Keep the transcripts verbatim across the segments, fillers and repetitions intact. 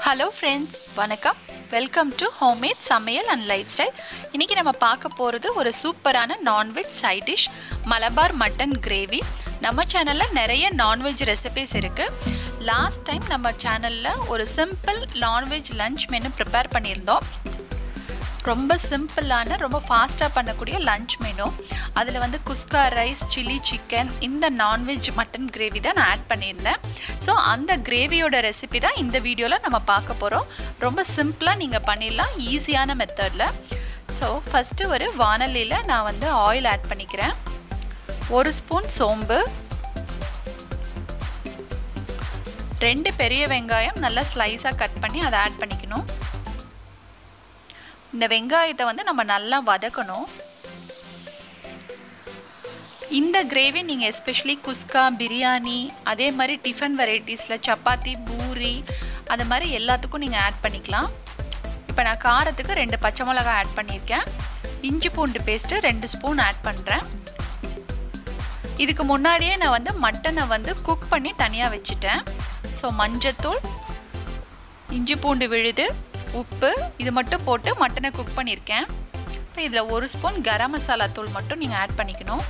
Hello friends, வணக்கம். Welcome to Homemade சமையல் and Lifestyle. இன்னைக்கு நம்ம பார்க்க போறது ஒரு சூப்பரான non veg side dish Malabar mutton gravy. நம்ம சேனல்ல நிறைய நான்வெஜ் ரெசிபீஸ் இருக்கு. லாஸ்ட் டைம் நம்ம சேனல்ல ஒரு simple non veg lunch menu prepare பண்ணியிருந்தோம். ரொம்ப சிம்பிளான ரொம்ப ஃபாஸ்ட்டாக பண்ணக்கூடிய லஞ்ச் மெனு. அதில் வந்து குஸ்கா ரைஸ், சில்லி சிக்கன், இந்த நான்வெஜ் மட்டன் கிரேவி தான் நான் ஆட் பண்ணியிருந்தேன். ஸோ அந்த கிரேவியோட ரெசிபி தான் இந்த வீடியோவில் நம்ம பார்க்க போகிறோம். ரொம்ப சிம்பிளாக நீங்கள் பண்ணிடலாம், ஈஸியான மெத்தடில். ஸோ ஃபஸ்ட்டு ஒரு வானலியில் நான் வந்து ஆயில் ஆட் பண்ணிக்கிறேன். ஒரு ஸ்பூன் சோம்பு, ரெண்டு பெரிய வெங்காயம் நல்லா ஸ்லைஸாக கட் பண்ணி அதை ஆட் பண்ணிக்கணும். இந்த வெங்காயத்தை வந்து நம்ம நல்லா வதக்கணும். இந்த கிரேவி நீங்கள் எஸ்பெஷலி குஸ்கா, பிரியாணி, அதே மாதிரி டிஃபன் வெரைட்டிஸில் சப்பாத்தி, பூரி, அது மாதிரி எல்லாத்துக்கும் நீங்கள் ஆட் பண்ணிக்கலாம். இப்போ நான் காரத்துக்கு ரெண்டு பச்சை மிளகாய் ஆட் பண்ணியிருக்கேன். இஞ்சி பூண்டு பேஸ்ட்டு ரெண்டு ஸ்பூன் ஆட் பண்ணுறேன். இதுக்கு முன்னாடியே நான் வந்து மட்டனை வந்து குக் பண்ணி தனியாக வச்சுட்டேன். ஸோ மஞ்சத்தூள், இஞ்சி பூண்டு விழுது, உப்பு, இது மட்டும் போட்டு மட்டனை குக் பண்ணியிருக்கேன். இப்போ இதில் ஒரு ஸ்பூன் கரம் மசாலா தூள் மட்டும் நீங்கள் ஆட் பண்ணிக்கணும்.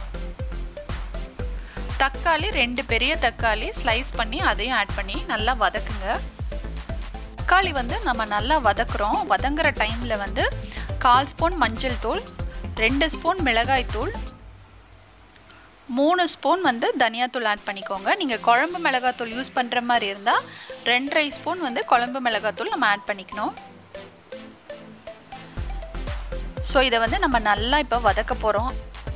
தக்காளி, ரெண்டு பெரிய தக்காளி ஸ்லைஸ் பண்ணி அதையும் ஆட் பண்ணி நல்லா வதக்குங்க. தக்காளி வந்து நம்ம நல்லா வதக்குறோம். வதங்குற டைமில் வந்து கால் ஸ்பூன் மஞ்சள் தூள், ரெண்டு ஸ்பூன் மிளகாய் தூள், மூணு ஸ்பூன் வந்து தனியாத்தூள் ஆட் பண்ணிக்கோங்க. நீங்கள் குழம்பு மிளகாத்தூள் யூஸ் பண்ணுற மாதிரி இருந்தால் ரெண்டரை ஸ்பூன் வந்து குழம்பு மிளகாத்தூள் நம்ம ஆட் பண்ணிக்கணும். ஸோ இதை வந்து நம்ம நல்லா இப்போ வதக்க போகிறோம்.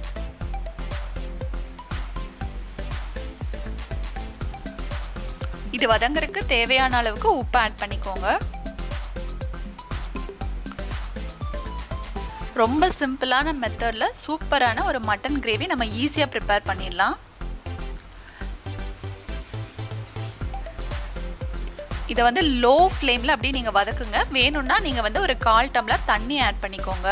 இது வதங்குறதுக்கு தேவையான அளவுக்கு உப்பு ஆட் பண்ணிக்கோங்க. ரொம்ப சிம்பிளான மெத்தடில் சூப்பரான ஒரு மட்டன் கிரேவி நம்ம ஈஸியாக ப்ரிப்பேர் பண்ணிடலாம். இதை வந்து லோ ஃப்ளேமில் அப்படியே நீங்கள் வதக்குங்க. வேணும்னா நீங்கள் வந்து ஒரு கால் டம்ளர் தண்ணி ஆட் பண்ணிக்கோங்க.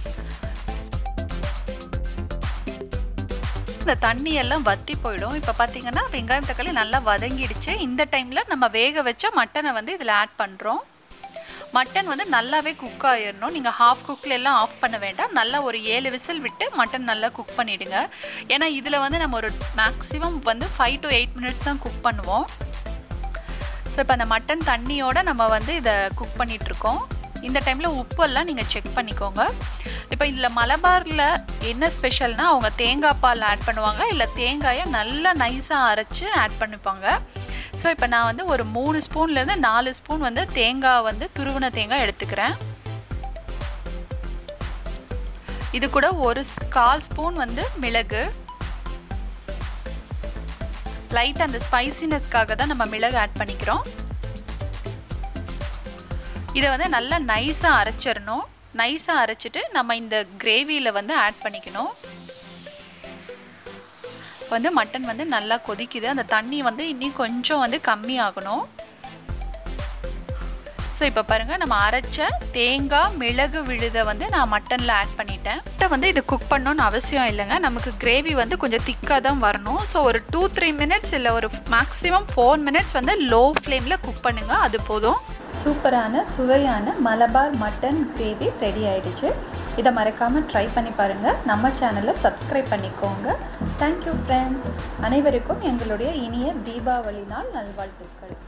இந்த தண்ணியெல்லாம் வற்றி போயிடும். இப்போ பார்த்தீங்கன்னா வெங்காயம் தக்காளி நல்லா வதங்கிடுச்சு. இந்த டைமில் நம்ம வேக வச்ச மட்டனை வந்து இதில் ஆட் பண்ணுறோம். மட்டன் வந்து நல்லாவே குக் ஆகிடணும். நீங்கள் ஹாஃப் குக்கில் எல்லாம் ஆஃப் பண்ண வேண்டாம். நல்லா ஒரு ஏழு விசில் விட்டு மட்டன் நல்லா குக் பண்ணிவிடுங்க. ஏன்னா இதில் வந்து நம்ம ஒரு மேக்ஸிமம் வந்து ஃபைவ் டு எயிட் மினிட்ஸ் தான் குக் பண்ணுவோம். ஸோ இப்போ அந்த மட்டன் தண்ணியோடு நம்ம வந்து இதை குக் பண்ணிகிட்ருக்கோம். இந்த டைமில் உப்பெல்லாம் நீங்கள் செக் பண்ணிக்கோங்க. இப்போ இதில் மலபாரில் என்ன ஸ்பெஷல்னால் அவங்க தேங்காய் பால் ஆட் பண்ணுவாங்க, இல்லை தேங்காயை நல்லா நைஸாக அரைச்சி ஆட் பண்ணிப்பாங்க. ஸோ இப்போ நான் வந்து ஒரு மூணு ஸ்பூன்லேருந்து நாலு ஸ்பூன் வந்து தேங்காய் வந்து துருவின தேங்காய் எடுத்துக்கிறேன். இது கூட ஒரு கால் ஸ்பூன் வந்து மிளகு, லைட் அந்த ஸ்பைசினஸ்க்காக தான் நம்ம மிளகு ஆட் பண்ணிக்கிறோம். இதை வந்து நல்லா நைஸாக அரைச்சிடணும். நைஸாக அரைச்சிட்டு நம்ம இந்த கிரேவியில் வந்து ஆட் பண்ணிக்கணும். வந்து மட்டன் வந்து நல்லா கொதிக்குது. அந்த தண்ணி வந்து இன்னும் கொஞ்சம் வந்து கம்மி ஆகணும். ஸோ இப்போ பாருங்கள், நம்ம அரைச்ச தேங்காய், மிளகு விழுதை வந்து நான் மட்டனில் ஆட் பண்ணிட்டேன். மட்டன் வந்து இது குக் பண்ணணும்னு அவசியம் இல்லைங்க. நமக்கு கிரேவி வந்து கொஞ்சம் திக்காக தான் வரணும். ஸோ ஒரு டூ த்ரீ மினிட்ஸ் இல்லை ஒரு மேக்ஸிமம் ஃபோர் மினிட்ஸ் வந்து லோ ஃப்ளேமில் குக் பண்ணுங்கள், அது போதும். சூப்பரான சுவையான மலபார் மட்டன் கிரேவி ரெடி ஆகிடுச்சு. இதை மறக்காமல் ட்ரை பண்ணி பாருங்கள். நம்ம சேனலை சப்ஸ்கிரைப் பண்ணிக்கோங்க. Thank you friends. அனைவருக்கும் எங்களுடைய இனிய தீபாவளி நாள் நல்வாழ்த்துக்கள்.